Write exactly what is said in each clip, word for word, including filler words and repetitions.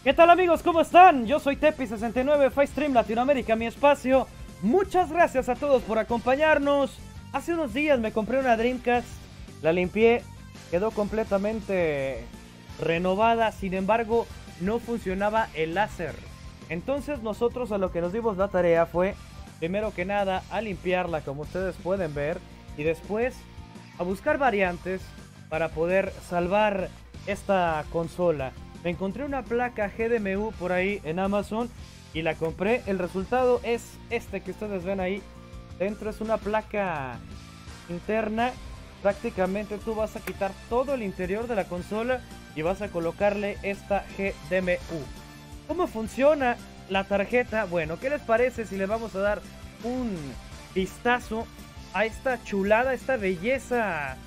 ¿Qué tal amigos? ¿Cómo están? Yo soy Tepi sesenta y nueve, Firestream Latinoamérica, mi espacio. Muchas gracias a todos por acompañarnos. Hace unos días me compré una Dreamcast, la limpié, quedó completamente renovada, sin embargo no funcionaba el láser. Entonces nosotros a lo que nos dimos la tarea fue, primero que nada, a limpiarla como ustedes pueden ver, y después a buscar variantes para poder salvar esta consola. Me encontré una placa G D M U por ahí en Amazon y la compré. El resultado es este que ustedes ven ahí. Dentro es una placa interna. Prácticamente tú vas a quitar todo el interior de la consola y vas a colocarle esta G D M U. ¿Cómo funciona la tarjeta? Bueno, ¿qué les parece si le vamos a dar un vistazo a esta chulada, esta belleza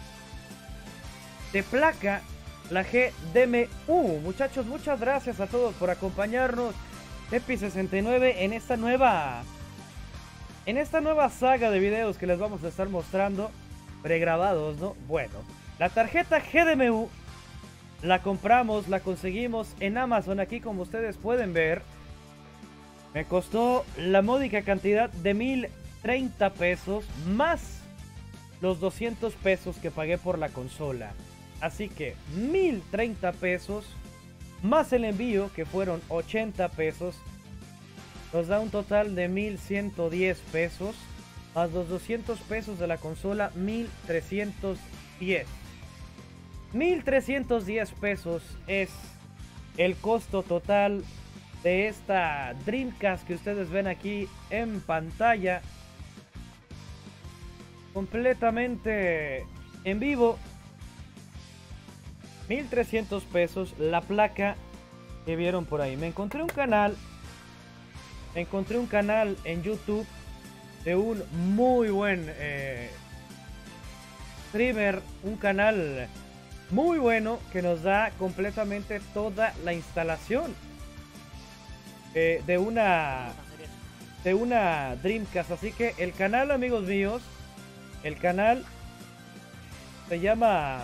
de placa? La G D M U. Muchachos, muchas gracias a todos por acompañarnos. Tepi sesenta y nueve en esta nueva En esta nueva saga de videos que les vamos a estar mostrando, pregrabados, ¿no? Bueno, la tarjeta G D M U la compramos, la conseguimos en Amazon. Aquí como ustedes pueden ver, me costó la módica cantidad de mil treinta pesos más los doscientos pesos que pagué por la consola. Así que mil treinta pesos más el envío, que fueron ochenta pesos, nos da un total de mil ciento diez pesos, más los doscientos pesos de la consola, mil trescientos diez. mil trescientos diez pesos es el costo total de esta Dreamcast que ustedes ven aquí en pantalla, completamente en vivo. mil trescientos pesos la placa que vieron por ahí. Me encontré un canal, me encontré un canal en YouTube de un muy buen eh, streamer, un canal muy bueno que nos da completamente toda la instalación eh, de una de una Dreamcast. Así que el canal, amigos míos, el canal se llama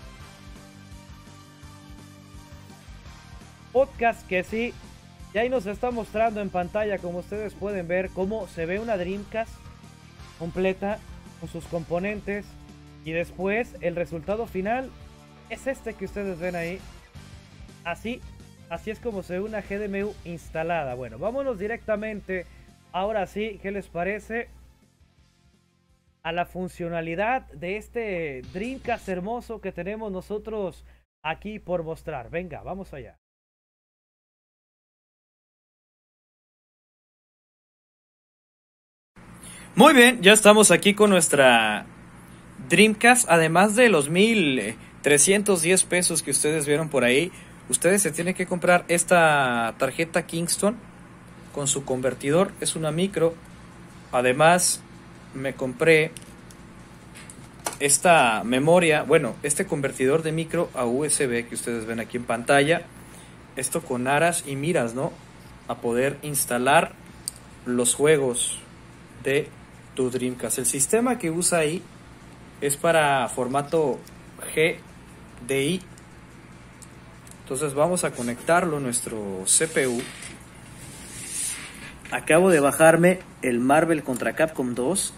Podcast Que Sí, y ahí nos está mostrando en pantalla, como ustedes pueden ver, cómo se ve una Dreamcast completa con sus componentes, y después el resultado final es este que ustedes ven ahí. Así, así es como se ve una G D M U instalada. Bueno, vámonos directamente, ahora sí, ¿qué les parece?, a la funcionalidad de este Dreamcast hermoso que tenemos nosotros aquí por mostrar. Venga, vamos allá. Muy bien, ya estamos aquí con nuestra Dreamcast. Además de los mil trescientos diez pesos que ustedes vieron por ahí, ustedes se tienen que comprar esta tarjeta Kingston con su convertidor. Es una micro. Además me compré esta memoria, bueno, este convertidor de micro a U S B que ustedes ven aquí en pantalla. Esto con aras y miras, ¿no?, a poder instalar los juegos de tu Dreamcast. El sistema que usa ahí es para formato G D I. Entonces vamos a conectarlo a nuestro C P U. Acabo de bajarme el Marvel contra Capcom dos.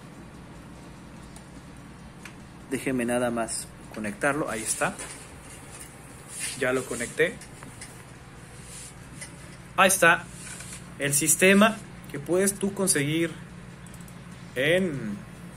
Déjenme nada más conectarlo. Ahí está. Ya lo conecté. Ahí está el sistema que puedes tú conseguir en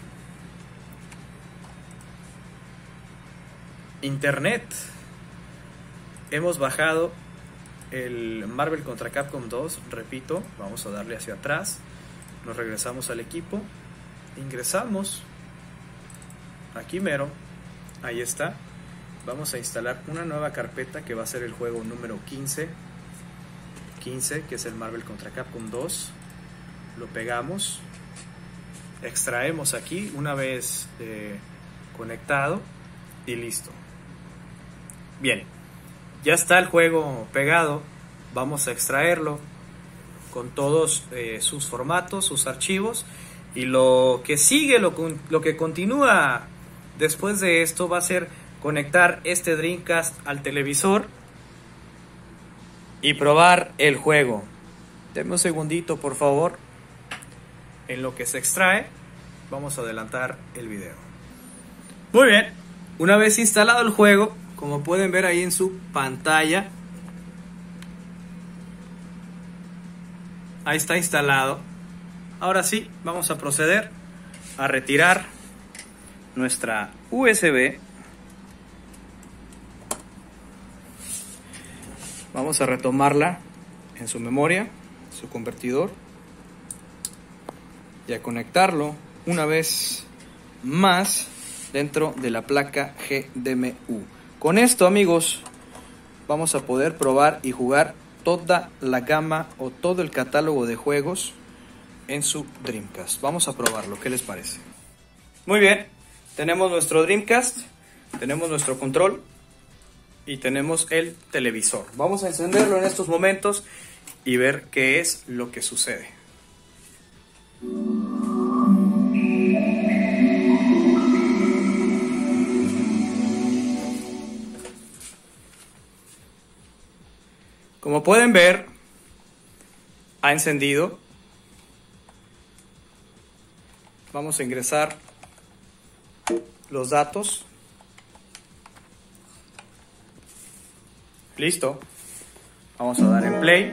internet. Hemos bajado el Marvel contra Capcom dos, repito, vamos a darle hacia atrás, nos regresamos al equipo, ingresamos aquí mero, ahí está. Vamos a instalar una nueva carpeta que va a ser el juego número quince, quince, que es el Marvel contra Capcom dos. Lo pegamos, extraemos aquí una vez eh, conectado y listo. Bien, ya está el juego pegado. Vamos a extraerlo con todos eh, sus formatos, sus archivos, y lo que sigue, lo, lo que continúa después de esto va a ser conectar este Dreamcast al televisor y probar el juego. Denme un segundito, por favor. En lo que se extrae, vamos a adelantar el video. Muy bien, una vez instalado el juego, como pueden ver ahí en su pantalla, ahí está instalado. Ahora sí, vamos a proceder a retirar nuestra U S B. Vamos a retomarla en su memoria, su convertidor, y a conectarlo una vez más dentro de la placa G D M U. Con esto, amigos, vamos a poder probar y jugar toda la gama o todo el catálogo de juegos en su Dreamcast. Vamos a probarlo, ¿qué les parece? Muy bien, tenemos nuestro Dreamcast, tenemos nuestro control y tenemos el televisor. Vamos a encenderlo en estos momentos y ver qué es lo que sucede. Como pueden ver, ha encendido. Vamos a ingresar los datos. Listo. Vamos a dar en play.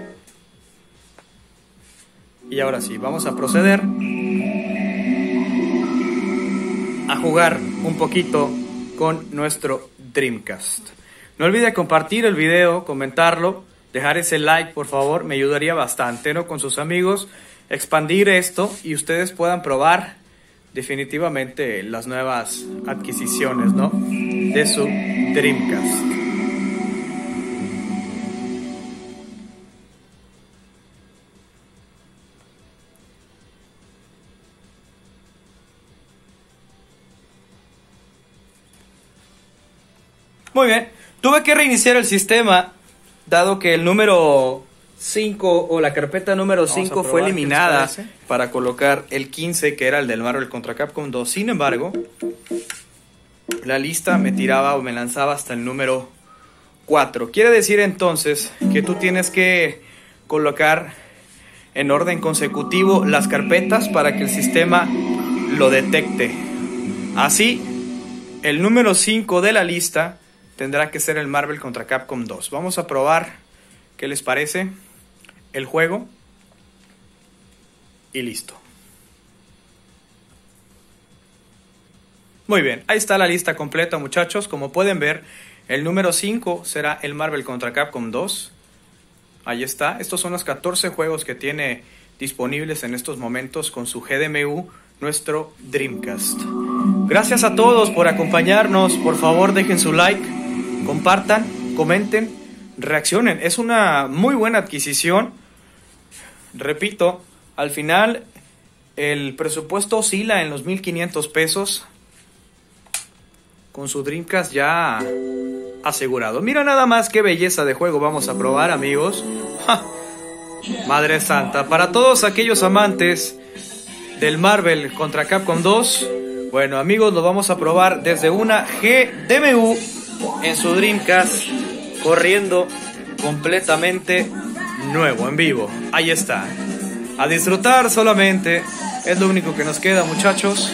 Y ahora sí, vamos a proceder a jugar un poquito con nuestro Dreamcast. No olvide compartir el video, comentarlo, dejar ese like, por favor, me ayudaría bastante, ¿no? Con sus amigos, expandir esto y ustedes puedan probar definitivamente las nuevas adquisiciones, ¿no? De su Dreamcast. Muy bien, tuve que reiniciar el sistema dado que el número cinco o la carpeta número cinco fue eliminada para colocar el quince, que era el del Marvel contra Capcom dos. Sin embargo, la lista me tiraba o me lanzaba hasta el número cuatro. Quiere decir entonces que tú tienes que colocar en orden consecutivo las carpetas para que el sistema lo detecte. Así, el número cinco de la lista tendrá que ser el Marvel contra Capcom dos. Vamos a probar qué les parece el juego y listo. Muy bien, ahí está la lista completa, muchachos. Como pueden ver, el número cinco será el Marvel contra Capcom dos. Ahí está. Estos son los catorce juegos que tiene disponibles en estos momentos con su G D M U, nuestro Dreamcast. Gracias a todos por acompañarnos. Por favor, dejen su like, compartan, comenten, reaccionen. Es una muy buena adquisición. Repito, al final el presupuesto oscila en los mil quinientos pesos con su Dreamcast ya asegurado. Mira nada más qué belleza de juego vamos a probar, amigos. ¡Ja! Madre santa, para todos aquellos amantes del Marvel contra Capcom dos, bueno, amigos, lo vamos a probar desde una G D M U en su Dreamcast, corriendo completamente nuevo, en vivo. Ahí está. A disfrutar solamente, es lo único que nos queda, muchachos.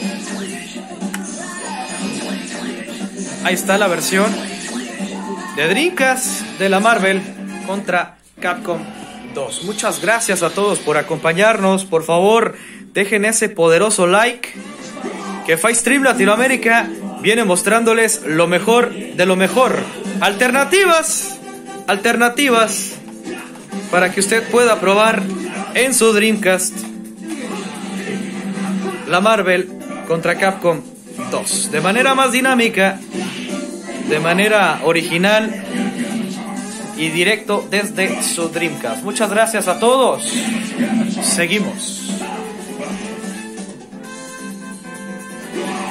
Ahí está la versión de Dreamcast de la Marvel contra Capcom dos. Muchas gracias a todos por acompañarnos. Por favor, dejen ese poderoso like, que FightStream Latinoamérica viene mostrándoles lo mejor de lo mejor. Alternativas, alternativas para que usted pueda probar en su Dreamcast la Marvel contra Capcom dos de manera más dinámica, de manera original y directo desde su Dreamcast. Muchas gracias a todos. Seguimos.